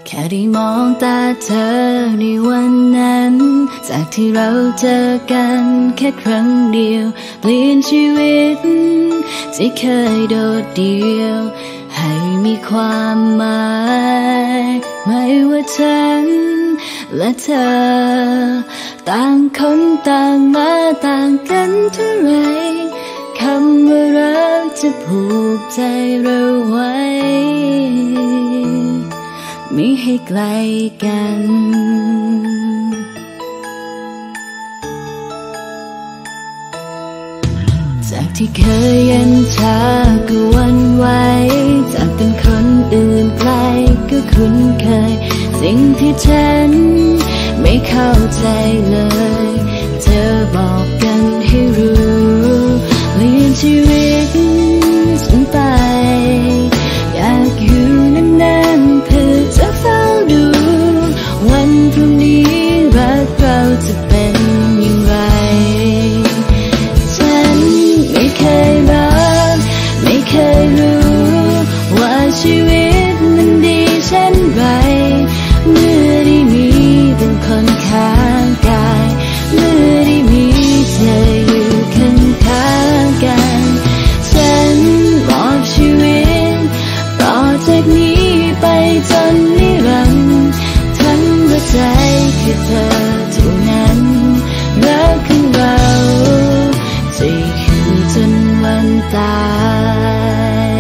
แค่ได้มองตาเธอในวันนั้นจากที่เราเจอกันแค่ครั้งเดียวเปลี่ยนชีวิตที่เคยโดดเดี่ยวให้มีความหมายไม่ว่าฉันและเธอต่างคนต่างมาต่างกันเท่าไรคำว่ารักจะผูกใจเราไว้ไม่ให้ไกลกันจากที่เคยเย็นชาก็หวั่นไหวจากเป็นคนอื่นไกลก็คุ้นเคยสิ่งที่ฉันไม่เข้าใจเลยเธอบอกกันให้รู้เปลี่ยนชีวิตฉันไปอยากอยู่นานๆเพื่อจะเฝ้าดูวันพรุ่งนี้รักเราจะเป็นอย่างไรฉันไม่เคยรักไม่เคยรู้ว่าชีวิตมันดีเช่นไรเมื่อได้มีเป็นคนข้างกายเมื่อได้มีเธออยู่ข้างกันฉันมอบชีวิตต่อจากนี้ไปจนนิรันดร์ทั้งหัวใจคือเธอเท่านั้นรักของเราจะอยู่จนวันตาย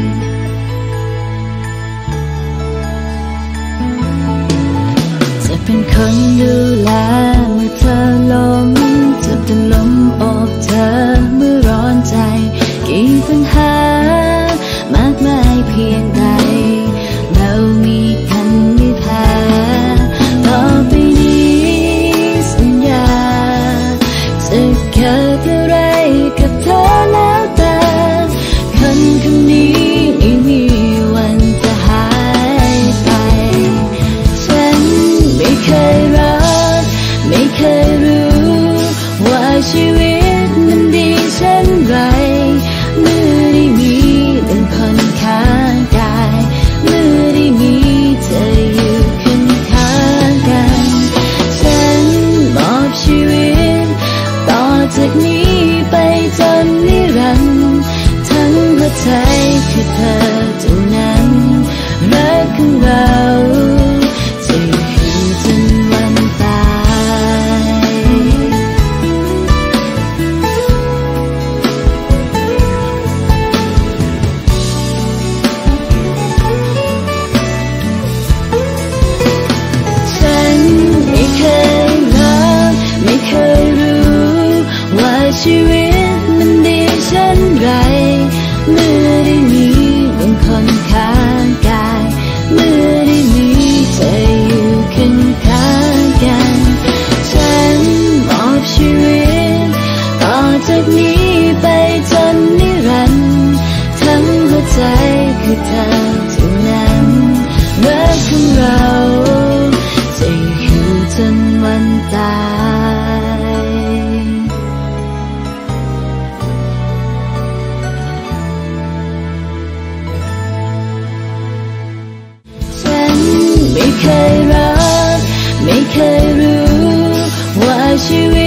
จะเป็นคนดูแลเมื่อเธอล้มจะเป็นลมโอบเธอเมื่อร้อนใจกี่ปัญหามากมายเพียงใดเรามีกันไม่แพ้ต่อไปนี้สัญญาจะเกิดอะไรกับเธอแล้วแต่คนนี้ไม่มีวันจะหายไปฉันไม่เคยรักไม่เคยรู้ว่าชีวิตมันดีเช่นไรเมื่อได้มีเป็นคนข้างกายเมื่อได้มีเธออยู่ข้างกันฉันมอบชีวิตต่อจากนี้ไปจนนิรันดร์ทั้งหัวใจคือเธอเท่านั้นรักของเราจะอยู่จนวันตายฉันไม่เคยรักไม่เคยรู้ว่าชีวิตมันดีเช่นไรเมื่อได้มีเป็นคนข้างกายเมื่อได้มีเธออยู่ข้างกันฉันมอบชีวิตต่อจากนี้ไปจนนิรันดร์ทั้งหัวใจคือเธอเท่านั้นรักของเราจะอยู่จนวันตายฉันไม่เคยรักไม่เคยรู้ว่าชีวิต